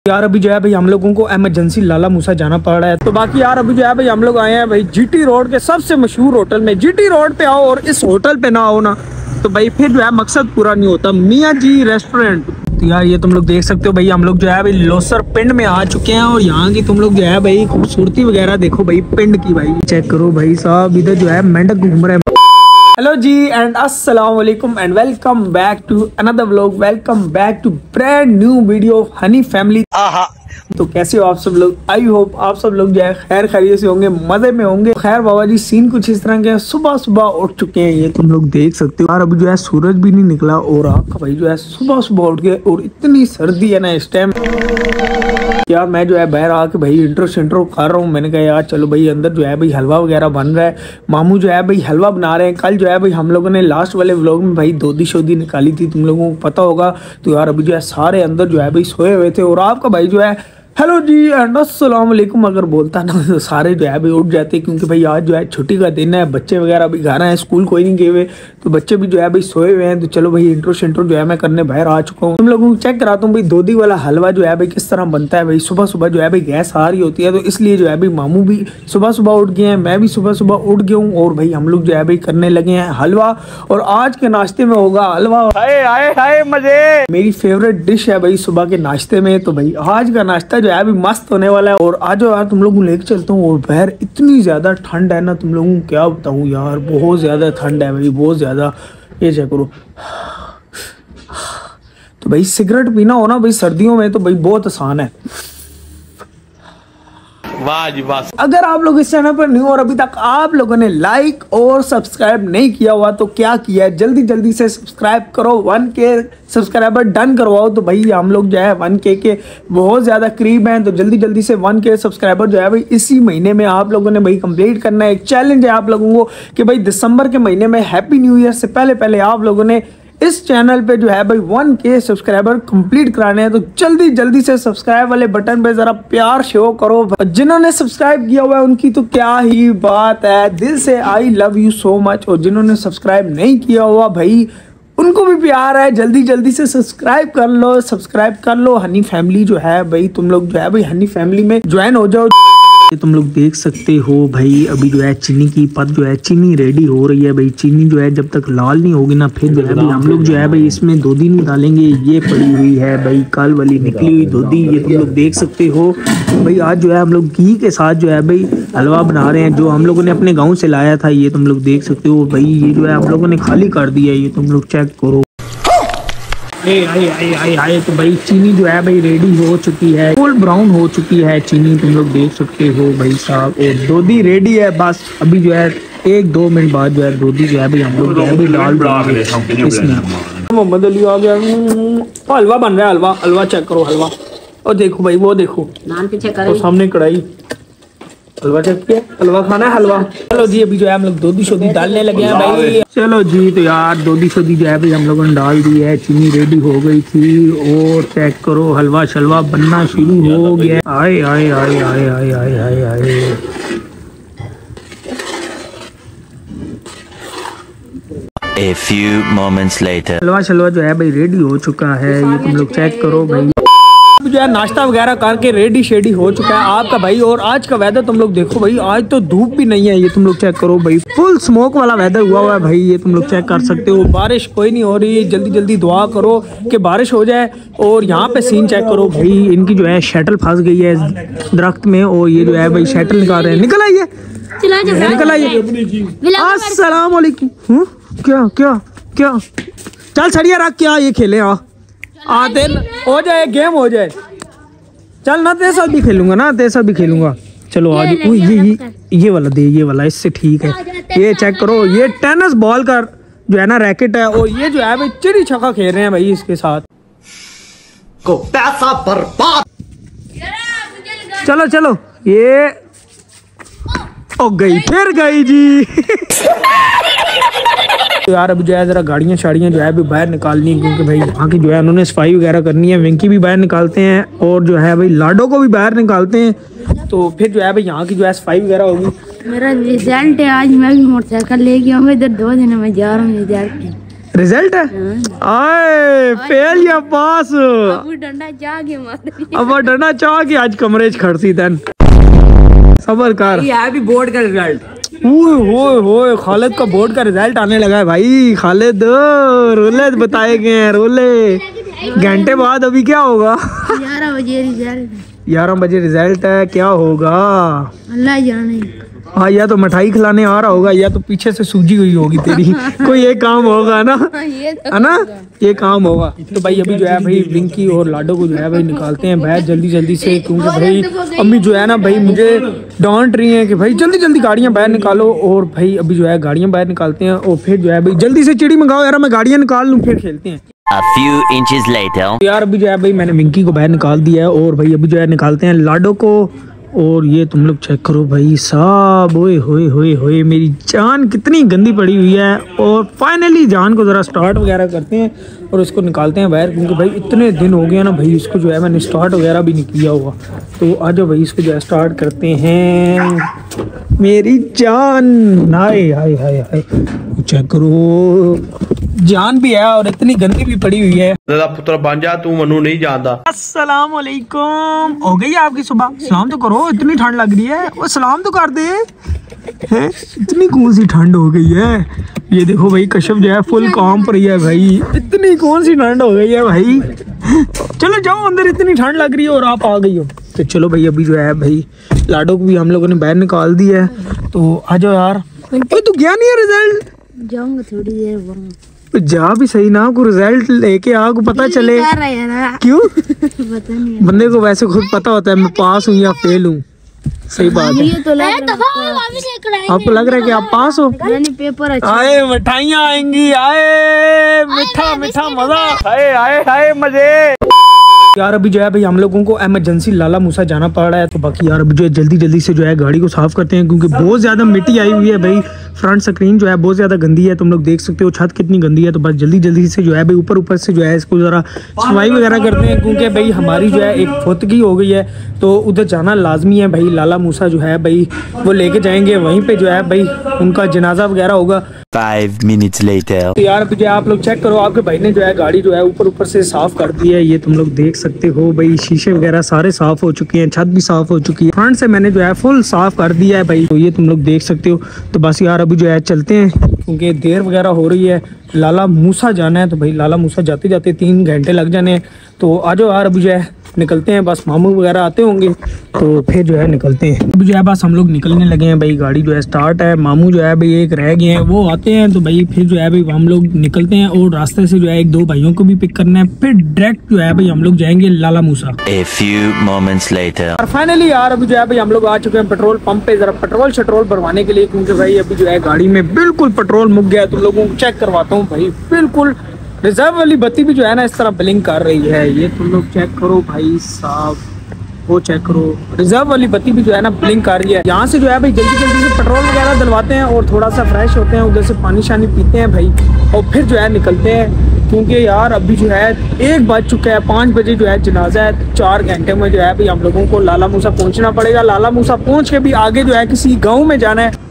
यार अभी जो है भाई हम लोगों को इमरजेंसी लाला मूसा जाना पड़ रहा है। तो बाकी यार अभी जो है भाई हम लोग आए हैं भाई जीटी रोड के सबसे मशहूर होटल में। जीटी रोड पे आओ और इस होटल पे ना आओ ना तो भाई फिर जो है मकसद पूरा नहीं होता। मियाँ जी रेस्टोरेंट। तो यार ये तुम लोग देख सकते हो भाई हम लोग जो है भाई लोसर पिंड में आ चुके हैं और यहाँ की तुम लोग जो है भाई खूबसूरती वगैरह देखो भाई पिंड की। भाई चेक करो भाई साहब इधर जो है मेंढक घूम रहे हैं। हेलो जी एंड अस्सलाम वालेकुम and welcome back to another vlog. Welcome back to brand new video of Honey family. तो कैसे हो आप सब लोग? आई होप आप सब लोग जो है खैर खैरियत से होंगे, मजे में होंगे। खैर बाबा जी सीन कुछ इस तरह के सुबह सुबह उठ चुके हैं, ये तुम लोग देख सकते हो। यार अभी जो है सूरज भी नहीं निकला और आपका भाई जो है सुबह सुबह उठ गए और इतनी सर्दी है ना इस टाइम। यार मैं जो है बाहर आके भाई इंट्रो कर रहा हूँ। मैंने कहा यार चलो भाई अंदर जो है भाई हलवा वगैरह बन रहा है। मामू जो है भाई हलवा बना रहे हैं। कल जो है भाई हम लोगों ने लास्ट वाले व्लॉग में भाई दोदी शोदी निकाली थी, तुम लोगों को पता होगा। तो यार अभी जो है सारे अंदर जो है भाई सोए हुए थे और आपका भाई जो है हेलो जी एंड अस्सलाम वालेकुम अगर बोलता ना तो सारे जो है भाई उठ जाते, क्योंकि भाई आज जो है छुट्टी का दिन है। बच्चे वगैरह भी घर हैं, स्कूल कोई नहीं गए हुए, तो बच्चे भी जो है भाई सोए हुए हैं। तो चलो भाई इंट्रो जो है मैं करने बाहर आ चुका हूँ। तुम लोगों को चेक कराता हूँ भाई दोदी वाला हलवा जो है भाई किस तरह बनता है। भाई सुबह सुबह जो है भाई गैस आ रही होती है, तो इसलिए जो है भाई मामू भी सुबह सुबह उठ गए हैं, मैं भी सुबह सुबह उठ गया हूँ और भाई हम लोग जो है भाई करने लगे हैं हलवा। और आज के नाश्ते में होगा हलवा। हाय मजे, मेरी फेवरेट डिश है भाई सुबह के नाश्ते में। तो भाई आज का नाश्ता जो है भाई मस्त होने वाला है। और आज यार तुम लोगों को लेके चलता हूँ। और बाहर इतनी ज्यादा ठंड है ना, तुम लोगों को क्या बताऊँ यार, बहुत ज्यादा ठंड है भाई, बहुत ज्यादा। ये चेक करो। तो भाई सिगरेट पीना हो ना भाई सर्दियों में तो भाई बहुत आसान है। वाह जी वाह। अगर आप लोग इस चैनल पर न्यू और अभी तक आप लोगों ने लाइक और सब्सक्राइब नहीं किया हुआ तो क्या किया है, जल्दी से सब्सक्राइब करो। 1K सब्सक्राइबर डन करवाओ। तो भाई हम लोग जो है 1K के बहुत ज्यादा करीब हैं, तो जल्दी से 1K सब्सक्राइबर जो है भाई इसी महीने में आप लोगों ने भाई कंप्लीट करना है। एक चैलेंज है आप लोगों को कि भाई दिसंबर के महीने में हैप्पी न्यू ईयर से पहले आप लोगों ने इस चैनल पे जो है भाई 1K सब्सक्राइबर कंप्लीट कराने हैं। तो जल्दी से सब्सक्राइब वाले बटन पे जरा प्यार शो करो। जिन्होंने सब्सक्राइब किया हुआ है उनकी तो क्या ही बात है, दिल से I love you so much. और जिन्होंने सब्सक्राइब नहीं किया हुआ भाई उनको भी प्यार है, जल्दी से सब्सक्राइब कर लो। हनी फैमिली जो है भाई तुम लोग जो है भाई हनी फैमिली में ज्वाइन हो जाओ। तुम लोग देख सकते हो भाई अभी जो है चीनी की पत जो है चीनी रेडी हो रही है। भाई चीनी जो है जब तक लाल नहीं होगी ना फिर जो है भाई हम लोग जो है भाई इसमें दूधी नहीं डालेंगे। ये पड़ी हुई है भाई कल वाली निकली हुई दूधी, ये तुम लोग देख सकते हो। भाई आज जो है हम लोग घी के साथ जो है भाई हलवा बना रहे हैं, जो हम लोगों ने अपने गाँव से लाया था। ये तुम लोग देख सकते हो भाई ये जो है हम लोगों ने खाली कर दिया है, ये तुम लोग चेक करो। आए तो भाई चीनी जो है भाई रेडी हो चुकी है, फुल ब्राउन हो चुकी है चीनी, तुम लोग देख सकते हो भाई साहब। और दूधी रेडी है, बस अभी जो है 1-2 मिनट बाद जो है दूधी जो है भाई हम लोग जो है भाई डाल देंगे इसमें। मोहम्मद अली आ गया। हलवा बन रहा है, हलवा चेक करो हलवा। और देखो भाई वो देखो नान पीछे कर सामने कढ़ाई, हलवा चेक किया, हलवा खाना है हलवा। चलो जी अभी जो है हम लोग दूधी शोधी डालने लगे हैं भाई। चलो जी तो यार दूधी शोधी जो है भाई हम लोगों ने डाल दी है, चीनी रेडी हो गई थी और चेक करो हलवा शलवा बनना शुरू हो गया। आए A few moments later. हलवा शलवा जो है भाई रेडी हो चुका है, ये तुम लोग चेक करो भाई। जो है नाश्ता वगैरह करके रेडी शेडी हो चुका है आपका भाई। और आज का वेदर तुम लोग देखो भाई, आज तो धूप भी नहीं है, ये तुम लोग चेक करो भाई, फुल स्मोक वाला वेदर हुआ है भाई, ये तुम लोग चेक कर सकते हो। बारिश कोई नहीं हो रही, जल्दी दुआ करो कि बारिश हो जाए। और यहाँ पे सीन चेक करो भाई, इनकी जो है शटल फंस गई है दरख्त में और ये जो है भाई शटल निकाल रहे हैं। निकल आइए। अस्सलाम वालेकुम। क्या चल सड़िया रख क्या ये खेले आते हो जाए गेम हो जाए। चल ना तेरे साथ भी खेलूंगा चलो आज। ये वाला दे, ये वाला इससे ठीक है। ये चेक करो, ये टेनिस बॉल का जो है ना रैकेट है और ये जो है भाई चिड़ी छक्का खेल रहे हैं भाई इसके साथ को पैसा बर्बाद। चलो ये फिर गई जी। तो यार अभी जो है जरा गाड़ियाँ शाड़ियाँ जो है अभी बाहर निकालनी है, क्योंकि भाई वहाँ की जो है उन्होंने सफाई वगैरह करनी है। विंकी भी बाहर निकालते हैं और जो है भाई लाडो को भी बाहर निकालते हैं। तो फिर जो है भाई यहाँ की जो है सफाई वगैरह होगी। मेरा रिजल्ट है आज, मैं भी मोटरसाइकिल ले गया हूँ। इधर 2 दिन में जा रहा हूँ रिजल्ट। रिजल्ट है आए फेल या पास अब डंडा चाह के मार अब डरना चाह के आज कमरे च खड़सी तन सबर कर। ये है भी बोर्ड का रिजल्ट। ओए खालिद का बोर्ड का रिजल्ट आने लगा है भाई। खालिद रोले बताए गए हैं रोले। घंटे बाद अभी क्या होगा? 11 बजे रिजल्ट 11 बजे रिजल्ट है। क्या होगा अल्लाह जाने। हाँ या तो मिठाई खिलाने आ रहा होगा या तो पीछे से सूजी हुई होगी तेरी कोई एक काम होगा ना ये तो है ना ये काम होगा। तो भाई अभी जो है भाई विंकी और लाडो को जो है भाई निकालते हैं बाहर जल्दी से क्योंकि भाई अम्मी जो है ना भाई मुझे डांट रही हैं कि भाई जल्दी गाड़ियां बाहर निकालो। और भाई अभी जो है गाड़ियां बाहर निकालते हैं और फिर जो है भाई जल्दी से चिड़ी मंगाओ यार मैं गाड़ियां निकाल लूँ फिर खेलते हैं। A few inches later. यार अभी जो है भाई मैंने विंकी को बाहर निकाल दिया है और भाई अभी जो है निकालते हैं लाडो को। और ये तुम लोग चेक करो भाई साहब ओए होए मेरी जान कितनी गंदी पड़ी हुई है। और फाइनली जान को ज़रा स्टार्ट वगैरह करते हैं और इसको निकालते हैं बाहर क्योंकि भाई इतने दिन हो गया ना भाई इसको जो है मैंने स्टार्ट वगैरह भी नहीं किया हुआ। तो आ जाओ भाई इसको जो है स्टार्ट करते हैं मेरी जान। हाय चेक करो जान भी है और इतनी गंदी भी पड़ी हुई है। पुत्र बन जा तू मनु नहीं जानता। अस्सलाम वालेकुम हो गई आपकी सुबह? सलाम तो करो इतनी ठंड लग रही है वो सलाम तो कर दे हैं इतनी कौन सी ठंड हो गई है। ये देखो भाई कश्यप जो है फुल काम पर ही है भाई। इतनी कौन सी ठंड हो गई है भाई। चलो जाओ अंदर इतनी ठंड लग रही है और आप आ गई हो। तो चलो भाई अभी जो है भाई लाडो को भी हम लोगों ने बाहर निकाल दिया है। तो आ जाओ यार। तू गया नहीं है रिजल्ट? जाऊंगा थोड़ी देर बाद। तो जा भी सही ना को रिजल्ट लेके आ को पता चले। क्यों? पता नहीं बंदे को वैसे खुद पता होता है मैं पास हूँ या फेल हूँ। सही बात है। ये तो लग रहा है आपको लग रहा है कि आप पास हो? मैंने पेपर अच्छा आए मिठाइयाँ आएंगी आए मीठा मजा आए मजे। यार अभी जो है भाई हम लोगों को इमरजेंसी लाला मूसा जाना पड़ रहा है। तो बाकी यार अभी जो है जल्दी से जो है गाड़ी को साफ करते हैं क्योंकि बहुत ज्यादा मिट्टी आई हुई है भाई। फ्रंट स्क्रीन जो है बहुत ज्यादा गंदी है तुम लोग देख सकते हो छत कितनी गंदी है। तो बस जल्दी से जो है भाई ऊपर से जो है इसको जरा सफाई वगैरह करते हैं क्योंकि भाई हमारी जो है एक फुतगी हो गई है तो उधर जाना लाजमी है भाई। लाला मूसा जो है भाई वो लेके जाएंगे वहीं पे जो है भाई उनका जनाजा वगैरह होगा। 5 minutes later. तो यार अभी जो है आप लोग चेक करो आपके भाई ने जो है गाड़ी जो है ऊपर से साफ कर दी है। ये तुम लोग देख सकते हो भाई शीशे वगैरह सारे साफ हो चुके हैं छत भी साफ हो चुकी है फ्रंट से मैंने जो है फुल साफ कर दिया है भाई। तो ये तुम लोग देख सकते हो। तो बस यार अभी जो है चलते हैं क्योंकि देर वगैरह हो रही है। लाला मूसा जाना है तो भाई लाला मूसा जाते 3 घंटे लग जाने हैं। तो आ जाओ यार अभी जो है निकलते हैं। बस मामू वगैरह आते होंगे तो फिर जो है निकलते हैं। अभी जो है बस हम लोग निकलने लगे हैं भाई। गाड़ी जो है स्टार्ट है। मामू जो है भाई एक रह गए हैं वो आते हैं तो भाई फिर जो है भाई हम लोग निकलते हैं और रास्ते से जो है 1-2 भाइयों को भी पिक करना है फिर डायरेक्ट जो है भाई हम लोग जाएंगे Lala Musa. A few moments later. और फाइनली यार अभी जो है भाई हम लोग आ चुके हैं पेट्रोल पंप पे जरा पेट्रोल भरवाने के लिए क्योंकि भाई अभी जो है गाड़ी में बिल्कुल पेट्रोल मुक गया है। तुम लोगों को चेक करवाता हूँ भाई बिल्कुल रिजर्व वाली बत्ती भी जो है ना इस तरह ब्लिंक कर रही है। ये तुम लोग चेक करो भाई साहब वो चेक करो रिजर्व वाली बत्ती भी जो है ना ब्लिंक कर रही है। यहाँ से जो है भाई जल्दी से पेट्रोल वगैरह डलवाते हैं और थोड़ा सा फ्रेश होते हैं उधर से पानी शानी पीते हैं भाई और फिर जो है निकलते हैं क्योंकि यार अभी जो है 1 बज चुका है 5 बजे जो है जनाजा है। 4 घंटे में जो है भाई हम लोगों को लाला मूसा पहुँचना पड़ेगा। लाला मूसा पहुँच के भी आगे जो है किसी गाँव में जाना है।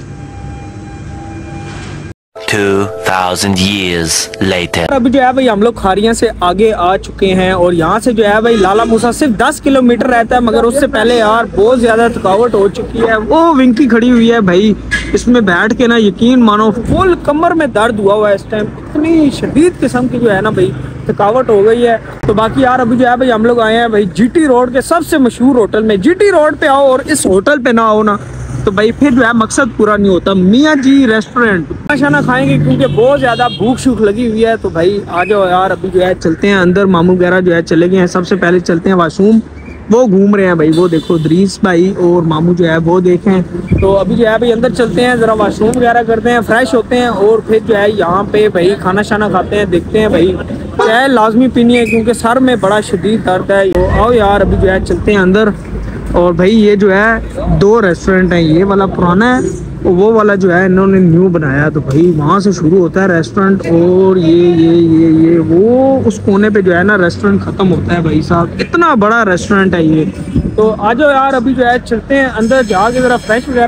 2000 years later. अभी जो है भाई हम लोग खारियां से आगे आ चुके हैं और यहाँ से जो है भाई लाला मूसा सिर्फ 10 किलोमीटर रहता है मगर उससे पहले यार बहुत ज्यादा थकावट हो चुकी है। वो विंकी खड़ी हुई है भाई इसमें बैठ के ना यकीन मानो फुल कमर में दर्द हुआ है इस टाइम। इतनी शदीद किस्म की जो है ना भाई थकावट हो गई है। तो बाकी यार अभी जो है भाई हम लोग आए हैं भाई GT रोड के सबसे मशहूर होटल में। GT रोड पे आओ और इस होटल पे ना आओ ना तो भाई फिर जो है मकसद पूरा नहीं होता। मियाँ जी रेस्टोरेंट खाना खाएंगे क्योंकि बहुत ज्यादा भूख शूख लगी हुई है। तो भाई आ जाओ यार अभी जो है चलते हैं अंदर। मामू वगैरह जो है चले गए हैं। सबसे पहले चलते हैं वाशरूम वो घूम रहे हैं भाई वो देखो दरीस भाई और मामू जो है वो देखें। तो अभी जो है भाई अंदर चलते हैं जरा वाशरूम वगैरह करते हैं फ्रेश होते हैं और फिर जो है यहाँ पे भाई खाना शाना खाते हैं। देखते हैं भाई चाय लाजमी पीनी है क्योंकि सर में बड़ा शदीद दर्द है। तो आओ यार अभी जो है चलते हैं अंदर। और भाई ये जो है 2 रेस्टोरेंट हैं। ये वाला पुराना है और वो वाला जो है इन्होंने न्यू बनाया। तो भाई वहाँ से शुरू होता है रेस्टोरेंट और ये वो उस कोने पे जो है ना रेस्टोरेंट खत्म होता है भाई साहब। इतना बड़ा रेस्टोरेंट है ये। तो आ जाओ यार अभी जो है चलते हैं अंदर जाके जरा फ्रेश वगैरह होते हैं।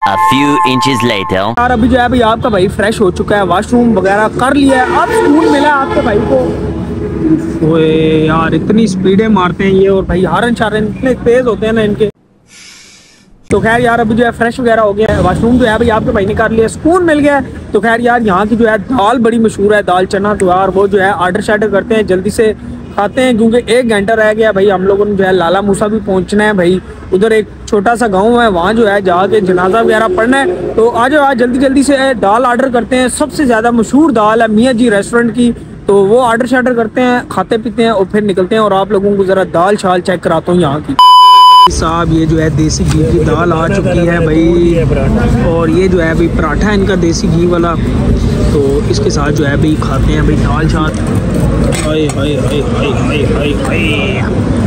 A few inches later. यार अभी जो है भाई आपका भाई फ्रेश हो चुका है, वॉशरूम वगैरह कर लिया है, अब स्कूल मिला है आपके भाई को। ओए यार इतनी स्पीडें मारते हैं ये, और भाई हारन शारन इतने तेज होते हैं ना इनके। तो खैर यार अभी जो है फ्रेश वगैरह हो गया है, वॉशरूम जो है भाई आपके भाई ने कर लिया, स्कूल मिल गया है। तो खैर यार यहाँ की जो है दाल बड़ी मशहूर है, दाल चना। तो यार वो जो है ऑर्डर शार्डर करते हैं, जल्दी से खाते हैं क्योंकि 1 घंटा रह गया भाई। हम लोगों ने जो है लाला मूसा भी पहुंचना है भाई, उधर एक छोटा सा गांव है, वहाँ जो है जाके जनाजा वगैरह पढ़ना है। तो आज आज जल्दी जल्दी से दाल ऑर्डर करते हैं, सबसे ज़्यादा मशहूर दाल है मियाँ जी रेस्टोरेंट की। तो वो ऑर्डर शार्डर करते हैं, खाते पीते हैं और फिर निकलते हैं, और आप लोगों को ज़रा दाल शाल चेक कराता हूँ यहाँ की। साहब ये जो है देसी घी की दाल आ चुकी है भाई, और ये जो है भाई पराठा है इनका देसी घी वाला। तो इसके साथ जो है भाई खाते हैं भाई दाल शाल। हाय हाय हाय हाय हाय हाय हाय,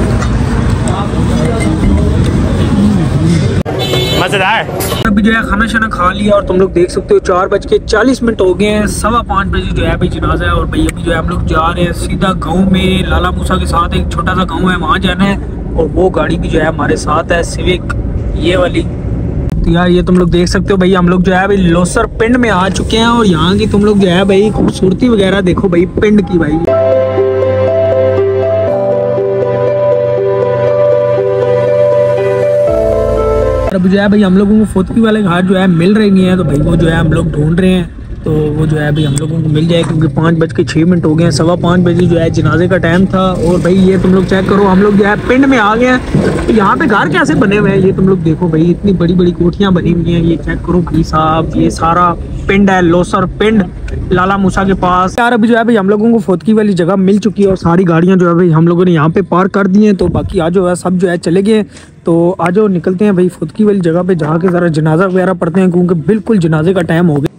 मजेदार। अभी जो है खाना शाना खा लिया, और तुम लोग देख सकते हो 4:40 हो गए हैं, 5:15 बजे जो है भाई जनाजा है। और भाई अभी जो है हम लोग जा रहे हैं सीधा गाँव में, लाला मूसा के साथ एक छोटा सा गाँव है, वहाँ जाना है। और वो गाड़ी भी जो है हमारे साथ है, सिविक ये वाली। तो यार ये तुम लोग देख सकते हो भाई, हम लोग जो है भाई लोसर पिंड में आ चुके हैं, और यहाँ की तुम लोग जो है भाई खूबसूरती वगैरह देखो भाई पिंड की भाई। अब जो है भाई हम लोगों को फोतकी वाले घाट जो है मिल रही नहीं है, तो भाई वो जो है हम लोग ढूंढ रहे हैं। तो वो जो है भाई हम लोगों को मिल जाए, क्योंकि 5:06 हो गए हैं, 5:15 बजे जो है जनाजे का टाइम था। और भाई ये तुम लोग चेक करो, हम लोग जो है पिंड में आ गए हैं। तो यहाँ पे घर कैसे बने हुए हैं ये तुम लोग देखो भाई, इतनी बड़ी बड़ी कोठियाँ बनी हुई हैं, ये चेक करो भाई साहब। ये सारा पिंड है, लोसर पिंड लाला मूसा के पास। यार अभी जो है भाई हम लोगों को फोतकी वाली जगह मिल चुकी है, और सारी गाड़ियाँ जो है भाई हम लोगों ने यहाँ पे पार्क कर दी हैं। तो बाकी आज जो है सब जो है चले गए। तो आज निकलते हैं भाई फोतकी वाली जगह पे जाके ज़रा जनाजा वगैरह पढ़ते हैं, क्योंकि बिल्कुल जनाजे का टाइम हो गया।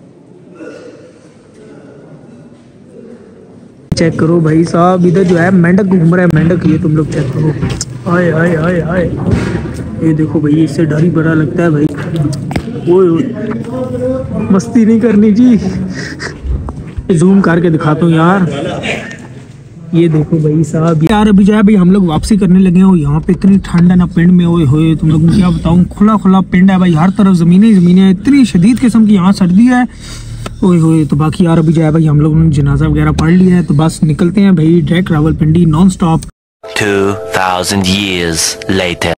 चेक करो भाई साहब, इधर जो है मेंढक घूम रहा है, मेंढक ये तुम लोग चेक करो। हाय हाय हाय हाय, ये देखो भाई, इससे डर ही बड़ा लगता है भाई। ओए ओए मस्ती नहीं करनी जी, जूम करके दिखाता हूँ यार। ये देखो भाई साहब यार, अभी जो है भाई हम लोग वापसी करने लगे हैं, और यहाँ पे इतनी ठंड है ना पिंड में, ओए होए तुम लोग क्या बताऊँ, खुला खुला पिंड है भाई, हर तरफ ज़मीनें ज़मीनें, इतनी शदीद किस्म की यहाँ सर्दी है, ओए होए। तो बाकी यार अभी जो है भाई हम लोगों ने जनाजा वगैरह पढ़ लिया है, तो बस निकलते हैं भाई direct Rawalpindi non stop. 2000 years later.